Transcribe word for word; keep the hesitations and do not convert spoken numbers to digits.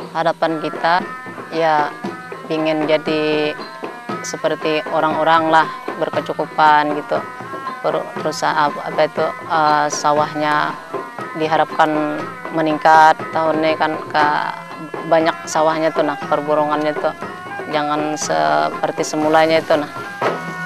harapan kita ya ingin jadi seperti orang-orang lah, berkecukupan gitu. Perusahaan apa itu uh, sawahnya diharapkan meningkat tahun ini kan, ke banyak sawahnya tuh nah, perburungannya tuh jangan seperti semulanya itu nah.